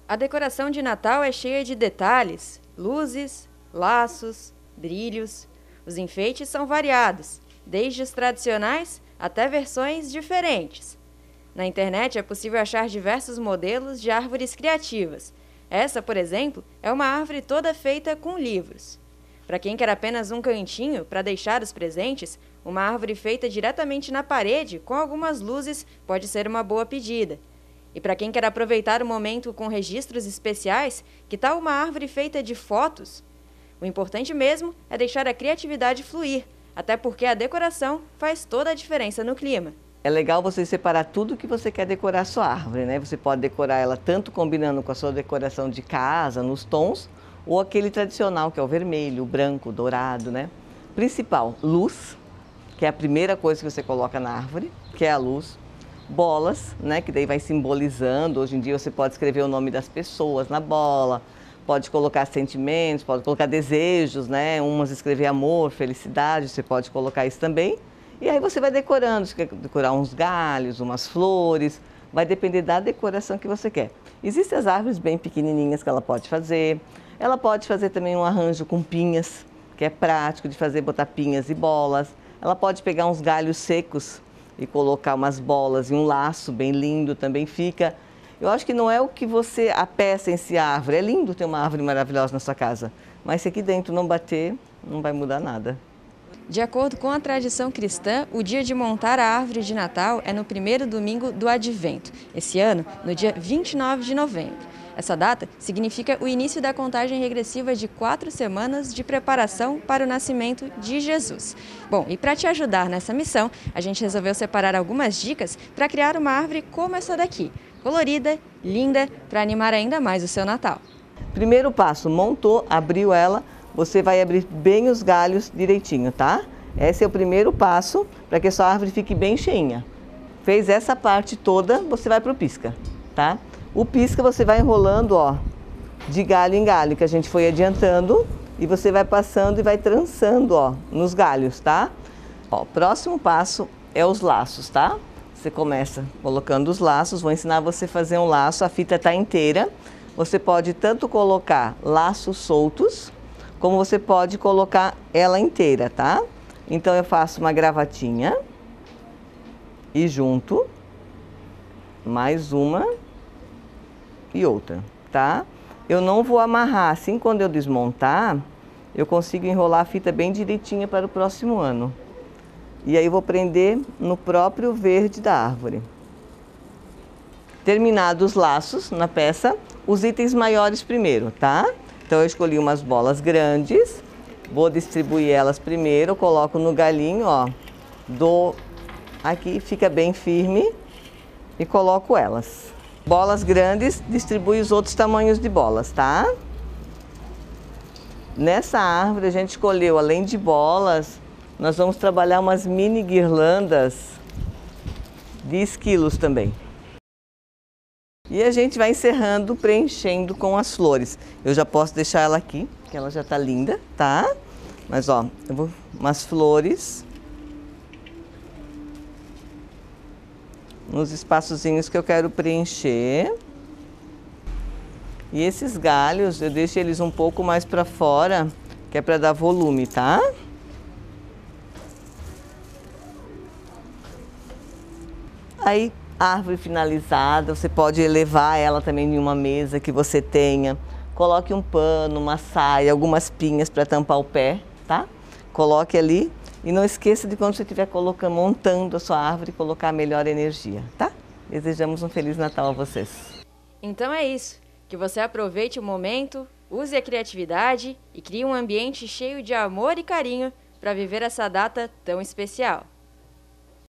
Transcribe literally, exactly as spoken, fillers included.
A decoração de Natal é cheia de detalhes, luzes, laços, brilhos. Os enfeites são variados, desde os tradicionais até versões diferentes. Na internet é possível achar diversos modelos de árvores criativas. Essa, por exemplo, é uma árvore toda feita com livros. Para quem quer apenas um cantinho para deixar os presentes, uma árvore feita diretamente na parede com algumas luzes pode ser uma boa pedida. E para quem quer aproveitar o momento com registros especiais, que tal uma árvore feita de fotos? O importante mesmo é deixar a criatividade fluir, até porque a decoração faz toda a diferença no clima. É legal você separar tudo que você quer decorar a sua árvore, né? Você pode decorar ela tanto combinando com a sua decoração de casa, nos tons, ou aquele tradicional, que é o vermelho, o branco, o dourado, né? Principal, luz, que é a primeira coisa que você coloca na árvore, que é a luz. Bolas, né, que daí vai simbolizando. Hoje em dia você pode escrever o nome das pessoas na bola, pode colocar sentimentos, pode colocar desejos, né, umas escrever amor, felicidade, você pode colocar isso também. E aí você vai decorando, você quer decorar uns galhos, umas flores, vai depender da decoração que você quer. Existem as árvores bem pequenininhas que ela pode fazer, ela pode fazer também um arranjo com pinhas, que é prático de fazer, botar pinhas e bolas. Ela pode pegar uns galhos secos e colocar umas bolas e um laço bem lindo também fica. Eu acho que não é o que você, a peça em si, a árvore. É lindo ter uma árvore maravilhosa na sua casa, mas se aqui dentro não bater, não vai mudar nada. De acordo com a tradição cristã, o dia de montar a árvore de Natal é no primeiro domingo do Advento, esse ano, no dia vinte e nove de novembro. Essa data significa o início da contagem regressiva de quatro semanas de preparação para o nascimento de Jesus. Bom, e para te ajudar nessa missão, a gente resolveu separar algumas dicas para criar uma árvore como essa daqui, colorida, linda, para animar ainda mais o seu Natal. Primeiro passo, montou, abriu ela, você vai abrir bem os galhos direitinho, tá? Esse é o primeiro passo para que a sua árvore fique bem cheinha. Fez essa parte toda, você vai para o pisca, tá? O pisca você vai enrolando, ó, de galho em galho, que a gente foi adiantando, e você vai passando e vai trançando, ó, nos galhos, tá? Ó, próximo passo é os laços, tá? Você começa colocando os laços, vou ensinar você a fazer um laço, a fita tá inteira. Você pode tanto colocar laços soltos, como você pode colocar ela inteira, tá? Então eu faço uma gravatinha e junto mais uma e outra, tá? Eu não vou amarrar, assim quando eu desmontar, eu consigo enrolar a fita bem direitinha para o próximo ano. E aí eu vou prender no próprio verde da árvore. Terminados os laços na peça, os itens maiores primeiro, tá? Então eu escolhi umas bolas grandes, vou distribuir elas primeiro, eu coloco no galinho, ó, dou aqui, fica bem firme e coloco elas. Bolas grandes, distribui os outros tamanhos de bolas, tá? Nessa árvore a gente escolheu, além de bolas, nós vamos trabalhar umas mini guirlandas de esquilos também. E a gente vai encerrando, preenchendo com as flores. Eu já posso deixar ela aqui, que ela já tá linda, tá? Mas ó, eu vou umas flores nos espaçozinhos que eu quero preencher. E esses galhos, eu deixo eles um pouco mais para fora, que é para dar volume, tá? Aí, árvore finalizada, você pode elevar ela também em uma mesa que você tenha. Coloque um pano, uma saia, algumas pinhas para tampar o pé, tá? Coloque ali e não esqueça de quando você estiver colocando, montando a sua árvore, colocar a melhor energia, tá? Desejamos um Feliz Natal a vocês. Então é isso. Que você aproveite o momento, use a criatividade e crie um ambiente cheio de amor e carinho para viver essa data tão especial.